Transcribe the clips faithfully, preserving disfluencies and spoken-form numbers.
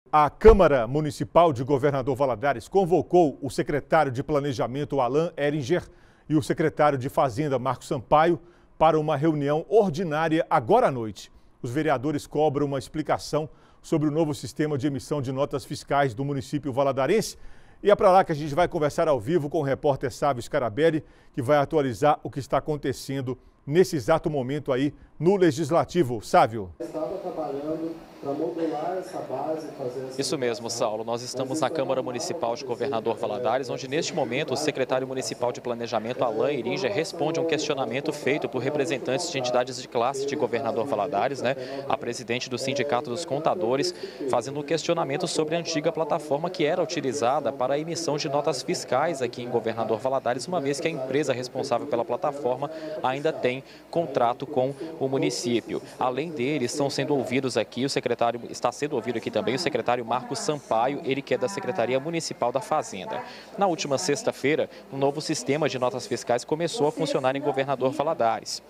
A Câmara Municipal de Governador Valadares convocou o secretário de Planejamento, Alain Eringer, e o secretário de Fazenda, Marco Sampaio, para uma reunião ordinária agora à noite. Os vereadores cobram uma explicação sobre o novo sistema de emissão de notas fiscais do município valadarense. E é para lá que a gente vai conversar ao vivo com o repórter Sávio Scarabelli, que vai atualizar o que está acontecendo nesse exato momento aí no Legislativo. Sávio. Estava trabalhando para modular essa base, fazer essa... Isso mesmo, Saulo. Nós estamos na Câmara Municipal de Governador Valadares, onde neste momento o secretário municipal de Planejamento, Alain Eringer, responde a um questionamento feito por representantes de entidades de classe de Governador Valadares, né? A presidente do Sindicato dos Contadores, fazendo um questionamento sobre a antiga plataforma que era utilizada para a emissão de notas fiscais aqui em Governador Valadares, uma vez que a empresa responsável pela plataforma ainda tem contrato com o município. Além dele, estão sendo ouvidos aqui, o secretário está sendo ouvido aqui também, o secretário Marco Sampaio, ele que é da Secretaria Municipal da Fazenda. Na última sexta-feira, um novo sistema de notas fiscais começou a funcionar em Governador Valadares.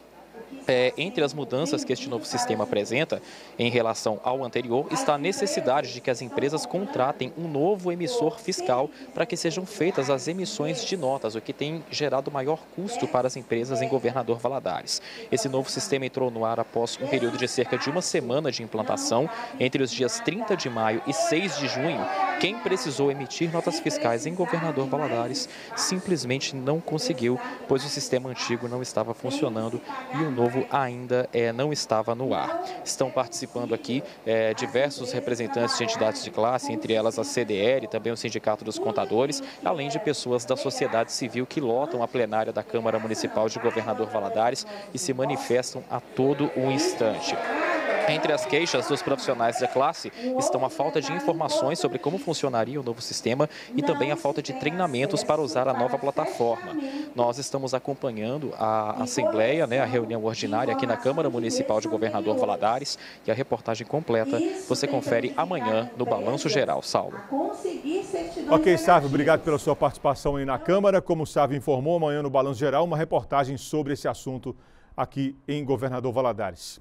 É, entre as mudanças que este novo sistema apresenta em relação ao anterior está a necessidade de que as empresas contratem um novo emissor fiscal para que sejam feitas as emissões de notas, o que tem gerado maior custo para as empresas em Governador Valadares. Esse novo sistema entrou no ar após um período de cerca de uma semana de implantação. Entre os dias trinta de maio e seis de junho, quem precisou emitir notas fiscais em Governador Valadares simplesmente não conseguiu, pois o sistema antigo não estava funcionando e o novo ainda é, não estava no ar. Estão participando aqui é, diversos representantes de entidades de classe, entre elas a C D L, também o Sindicato dos Contadores, além de pessoas da sociedade civil que lotam a plenária da Câmara Municipal de Governador Valadares e se manifestam a todo o instante. Entre as queixas dos profissionais da classe estão a falta de informações sobre como funcionaria o novo sistema e também a falta de treinamentos para usar a nova plataforma. Nós estamos acompanhando a Assembleia, né, a reunião ordinária aqui na Câmara Municipal de Governador Valadares, e a reportagem completa você confere amanhã no Balanço Geral. Saulo. Ok, Sávio, obrigado pela sua participação aí na Câmara. Como o Sávio informou, amanhã no Balanço Geral, uma reportagem sobre esse assunto aqui em Governador Valadares.